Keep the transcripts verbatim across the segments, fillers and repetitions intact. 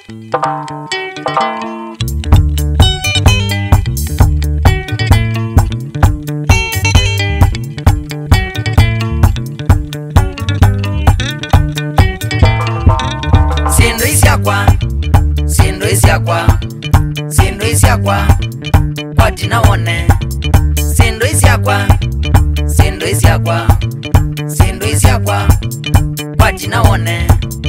Sindo isiakwa, sindo isiakwa, sindo isiakwa, kwati naone. Sindo isiakwa, sindo isiakwa, sindo isiakwa, kwati naone.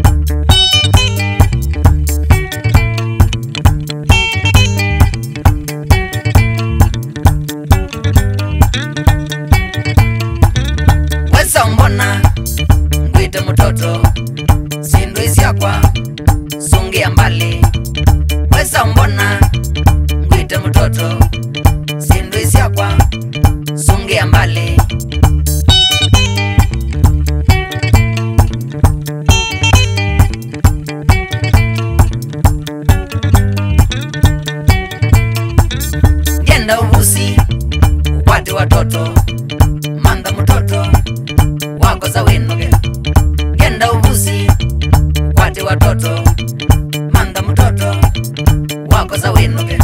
Wesa mbona ngwite mutoto, sindo isiakwa, sungia mbali. Wesa mbona ngwite mutoto, sindo isiakwa, sungia mbali. Genda uvusi ukwate watoto, manda mutoto wako za winoge. Genda uvusi ukwate watoto, manda mutoto wako za winoge.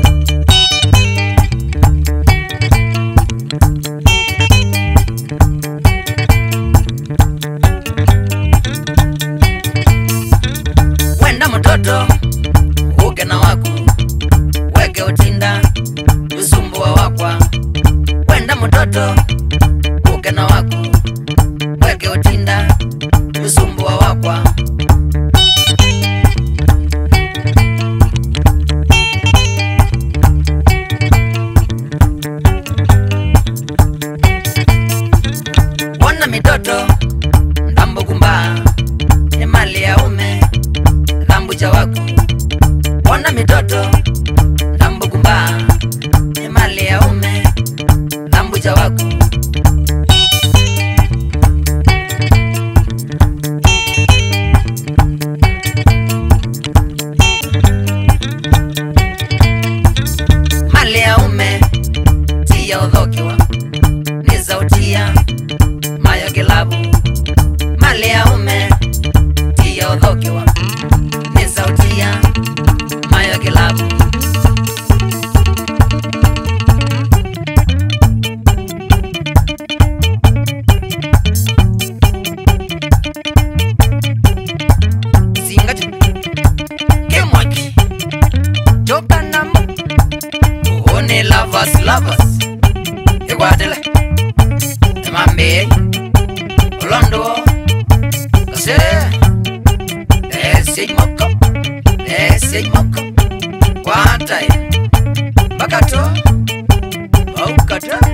Wenda mutoto uke na waku, weke utinda usumbua wakwa. Wenda mutoto uke na waku, weke utinda usumbua wakwa. Wana mitoto ndambo kumba, ni mali ya ume dhambu cha waku. Wana mitoto ndambo kumba, ni mali ya ume dhambu cha waku. Mali ya ume tia udhokiwa, ni zautia mayo kilabu. Mali ya ume tia udhokiwa, ni zautia mayo kilabu. Singati kemwaki joka namu one lovers lovers egwadele emambe olondo kase ese moko ese moko kwata bakato au kata